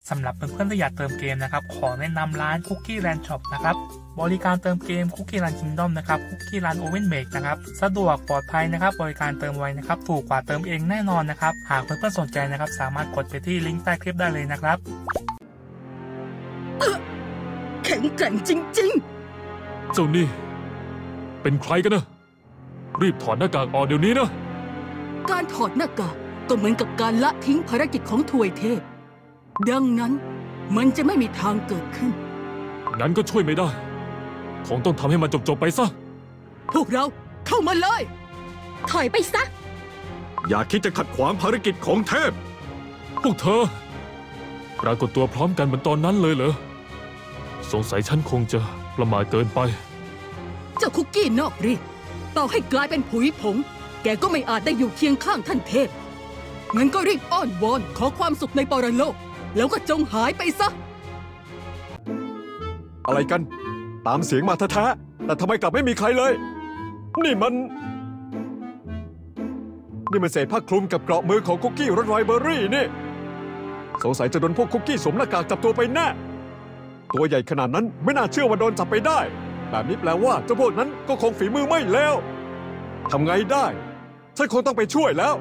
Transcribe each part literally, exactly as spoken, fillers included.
สำหรับเพื่อนๆที่อยากเติมเกมนะครับขอแนะนำร้าน Cookie Land Shop นะครับบริการเติมเกม Cookie Land Kingdom นะครับ Cookie Land Oven Bake นะครับสะดวกปลอดภัยนะครับบริการเติมไวนะครับถูกกว่าเติมเองแน่นอนนะครับหากเพื่อนๆสนใจนะครับสามารถกดไปที่ลิงก์ใต้คลิปได้เลยนะครับแข็งแกร่งจริงๆเจ้านี่เป็นใครกันนะรีบถอดหน้ากากออกเดี๋ยวนี้นะการถอดหน้ากากก็เหมือนกับการละทิ้งภารกิจของทวยเทพดังนั้นมันจะไม่มีทางเกิดขึ้นงั้นก็ช่วยไม่ได้คงต้องทำให้มันจบๆไปซะพวกเราเข้ามาเลยถอยไปซะอย่าคิดจะขัดขวางภารกิจของเทพพวกเธอปรากฏตัวพร้อมกันเหมือนตอนนั้นเลยเหรอสงสัยฉันคงจะประมาทเกินไปเจ้าคุกกี้นอกรีดต่อให้กลายเป็นผุยผงแกก็ไม่อาจได้อยู่เคียงข้างท่านเทพงั้นก็รีบอ้อนวอนขอความสุขในปรโลกแล้วก็จงหายไปซะอะไรกันตามเสียงมาแท้ๆแต่ทำไมกลับไม่มีใครเลยนี่มันนี่มันเศษผ้าคลุมกับเกราะมือของคุกกี้รสไรเบอรี่นี่สงสัยจะโดนพวกคุกกี้สวมหน้ากากจับตัวไปแน่ตัวใหญ่ขนาดนั้นไม่น่าเชื่อว่าโดนจับไปได้แบบนี้แปลว่าเจ้าพวกนั้นก็คงฝีมือไม่เลวทำไงได้ฉันคงต้องไปช่วยแล้ว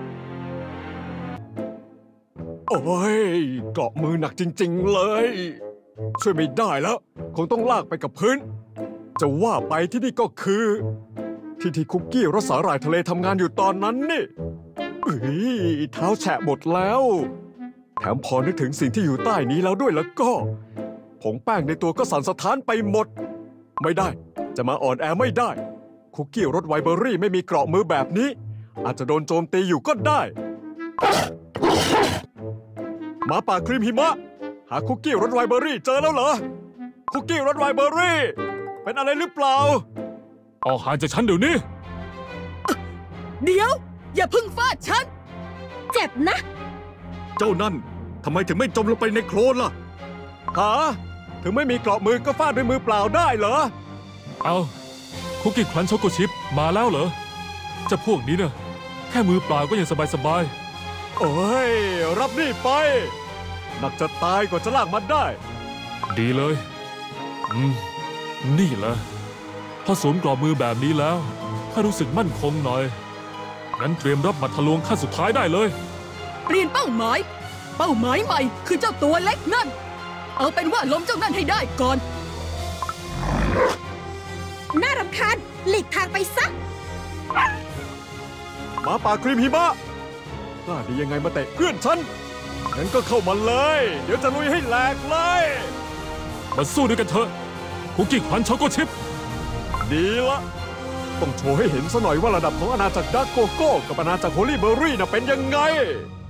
โอ้ยเกาะมือหนักจริงๆเลยช่วยไม่ได้แล้วคงต้องลากไปกับพื้นจะว่าไปที่นี่ก็คือที่ที่คุกกี้รสสาหร่ายทะเลทำงานอยู่ตอนนั้นนี่เอ้ยเท้าแฉะหมดแล้วแถมพอนึกถึงสิ่งที่อยู่ใต้นี้แล้วด้วยแล้วก็ผงแป้งในตัวก็สั่นสะท้านไปหมดไม่ได้จะมาอ่อนแอไม่ได้คุกกี้รสไวเบอรี่ไม่มีเกราะมือแบบนี้อาจจะโดนโจมตีอยู่ก็ได้หมาป่าครีมหิมะหาคุกกี้รสไวเบอรี่เจอแล้วเหรอคุกกี้รสไวเบอรี่เป็นอะไรหรือเปล่าออกห่างจากฉันเดี๋ยวนี้เดี๋ยวอย่าพึ่งฟาดฉันเจ็บนะเจ้านั่นทำไมถึงไม่จมลงไปในโคลนล่ะหาถึงไม่มีเกราะมือก็ฟาดด้วยมือเปล่าได้เหรอเอาคุกกี้ครันช์ช็อกโกชิปมาแล้วเหรอจะพวกนี้เนี่ยแค่มือเปล่าก็ยังสบายๆโอ้ยรับนี่ไปหนักจะตายกว่าจะลากมันได้ดีเลยอืมนี่แหละพอสวมกรอบมือแบบนี้แล้วถ้ารู้สึกมั่นคงหน่อยงั้นเตรียมรับหมัดทะลวงขั้นสุดท้ายได้เลยเปลี่ยนเป้าหมายเป้าหมายใหม่คือเจ้าตัวเล็กนั่นเอาเป็นว่าล้มเจ้านั่นให้ได้ก่อนน่ารำคาญหลีกทางไปซะหมาป่าครีมหิมะกล้าดียังไงมาเตะเพื่อนฉันงั้นก็เข้ามาเลยเดี๋ยวจะลุยให้แหลกเลยมาสู้ด้วยกันเถอะคุกกี้ครันช์ช็อกโกชิปดีละต้องโชว์ให้เห็นซะหน่อยว่าระดับของอาณาจักรดักโกโก้กับอาณาจักรโฮลี่เบอร์รี่น่ะเป็นยังไง